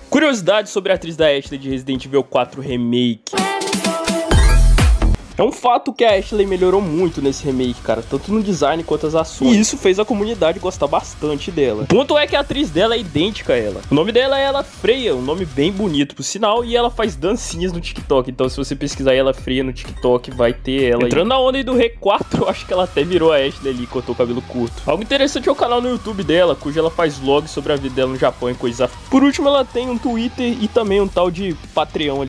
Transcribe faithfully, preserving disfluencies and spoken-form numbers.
Curiosidade sobre a atriz da Ashley de Resident Evil quatro Remake. É um fato que a Ashley melhorou muito nesse remake, cara, tanto no design quanto as ações. E isso fez a comunidade gostar bastante dela. O ponto é que a atriz dela é idêntica a ela. O nome dela é Ela Freya, um nome bem bonito por sinal, e ela faz dancinhas no TikTok. Então se você pesquisar Ela Freya no TikTok, vai ter ela. Entrando na onda aí do R quatro, eu acho que ela até virou a Ashley ali, cortou o cabelo curto. Algo interessante é o canal no YouTube dela, cujo ela faz vlogs sobre a vida dela no Japão e coisas. Por último, ela tem um Twitter e também um tal de Patreon ali.